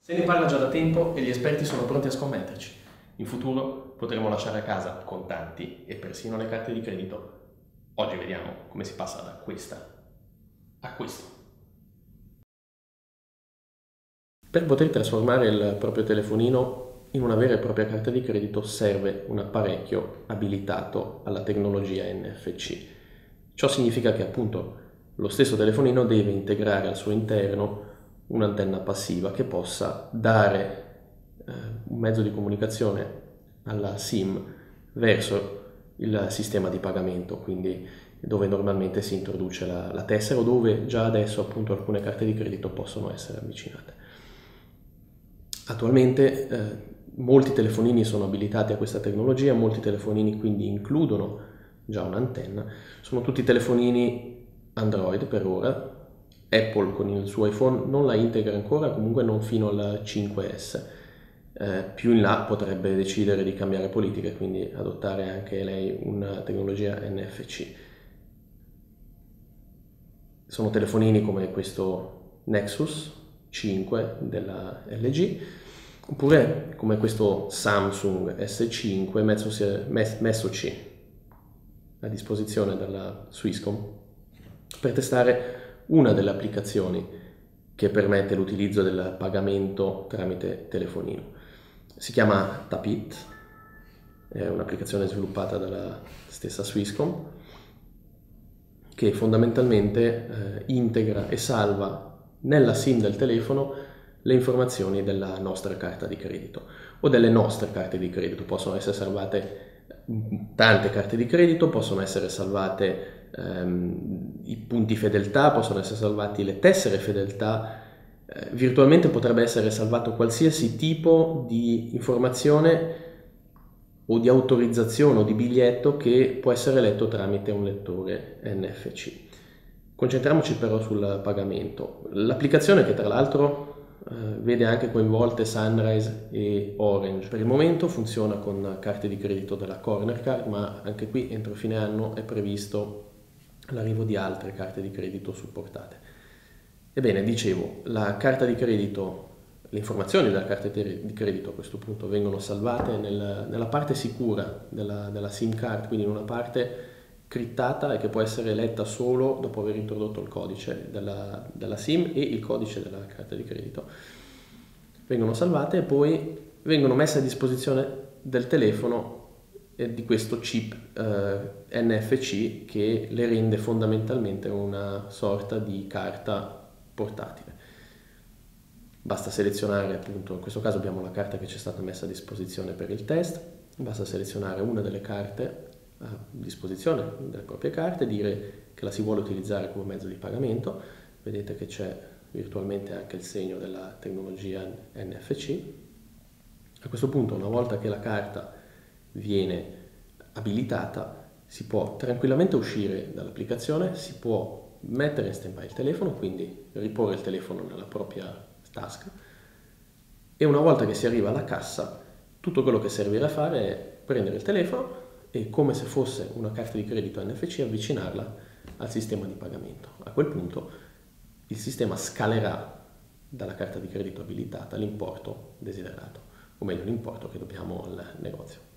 Se ne parla già da tempo e gli esperti sono pronti a scommetterci. In futuro potremo lasciare a casa contanti e persino le carte di credito. Oggi vediamo come si passa da questa a questo. Per poter trasformare il proprio telefonino in una vera e propria carta di credito serve un apparecchio abilitato alla tecnologia NFC. Ciò significa che appunto lo stesso telefonino deve integrare al suo interno un'antenna passiva che possa dare un mezzo di comunicazione alla SIM verso il sistema di pagamento, quindi dove normalmente si introduce la tessera o dove già adesso appunto alcune carte di credito possono essere avvicinate. Attualmente molti telefonini sono abilitati a questa tecnologia, molti telefonini quindi includono già un'antenna, sono tutti telefonini Android per ora. Apple con il suo iPhone non la integra ancora, comunque non fino al 5S. Più in là potrebbe decidere di cambiare politica e quindi adottare anche lei una tecnologia NFC. Sono telefonini come questo Nexus 5 della LG, oppure come questo Samsung S5 messo C a disposizione dalla Swisscom per testare una delle applicazioni che permette l'utilizzo del pagamento tramite telefonino. Si chiama Tapit, è un'applicazione sviluppata dalla stessa Swisscom che fondamentalmente integra e salva nella SIM del telefono le informazioni della nostra carta di credito o delle nostre carte di credito. Possono essere salvate tante carte di credito, possono essere salvate i punti fedeltà, possono essere salvati le tessere fedeltà, virtualmente potrebbe essere salvato qualsiasi tipo di informazione o di autorizzazione o di biglietto che può essere letto tramite un lettore NFC. Concentriamoci però sul pagamento. L'applicazione che tra l'altro vede anche coinvolte Sunrise e Orange. Per il momento funziona con carte di credito della Corner Card, ma anche qui entro fine anno è previsto l'arrivo di altre carte di credito supportate. Ebbene, dicevo, la carta di credito, le informazioni della carta di credito a questo punto vengono salvate nella parte sicura della SIM card, quindi in una parte crittata e che può essere letta solo dopo aver introdotto il codice della SIM e il codice della carta di credito. Vengono salvate e poi vengono messe a disposizione del telefono e di questo chip NFC che le rende fondamentalmente una sorta di carta portatile. Basta selezionare, appunto, in questo caso abbiamo la carta che ci è stata messa a disposizione per il test, basta selezionare una delle carte a disposizione delle proprie carte, dire che la si vuole utilizzare come mezzo di pagamento. Vedete che c'è virtualmente anche il segno della tecnologia NFC. A questo punto, una volta che la carta viene abilitata, si può tranquillamente uscire dall'applicazione, si può mettere in stand-by il telefono, quindi riporre il telefono nella propria tasca, e una volta che si arriva alla cassa tutto quello che servirà a fare è prendere il telefono e, come se fosse una carta di credito NFC, avvicinarla al sistema di pagamento. A quel punto il sistema scalerà dalla carta di credito abilitata l'importo desiderato, o meglio l'importo che dobbiamo al negozio.